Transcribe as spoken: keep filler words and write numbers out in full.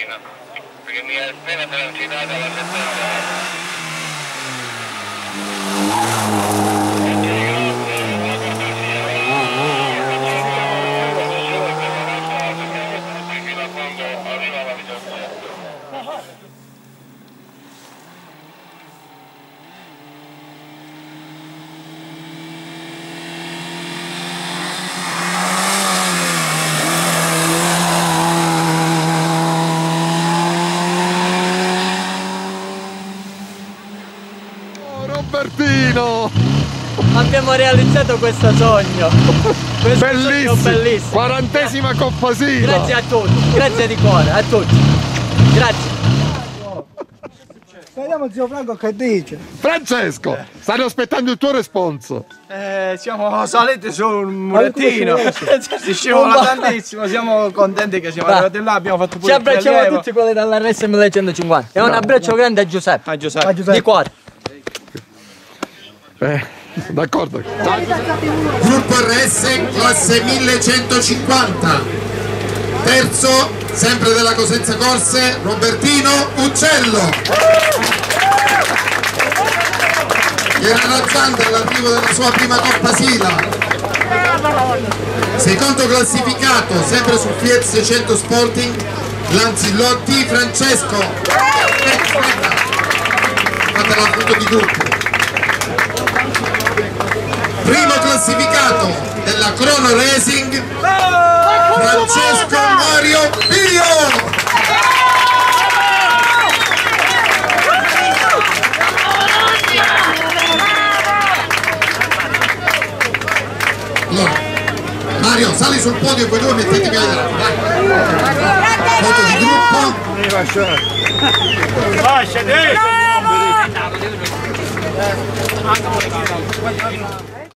macchina, perché mi è appena transitata la settanta. Robertino! Abbiamo realizzato questo sogno! Questo Bellissimo! sogno bellissimo! quarantesima Coppa Sila! Grazie a tutti, grazie di cuore, a tutti! Grazie! Vediamo zio Franco che dice. Francesco, stanno aspettando il tuo responso. Eh, siamo saliti su un murettino, si scivola tantissimo, siamo contenti che siamo Va. arrivati là, abbiamo fatto Ci pure il abbracciamo a prelievo. tutti quelli dall'R S millecentocinquanta e un abbraccio grande a Giuseppe, A Giuseppe. Ah, Giuseppe. di cuore! Eh, d'accordo. Gruppo R S classe millecentocinquanta. Terzo, sempre della Cosenza Corse, Robertino Uccello. Era razzante all'arrivo della sua prima Coppa Sila. Secondo classificato, sempre sul Fiat seicento Sporting, Lanzillotti Francesco. Fate la foto di gruppo. Primo classificato della Crono Racing, Francesco Mario Pio. Allora, Mario, sali sul podio e voi due mettetevi là. Foto di gruppo. Lascia,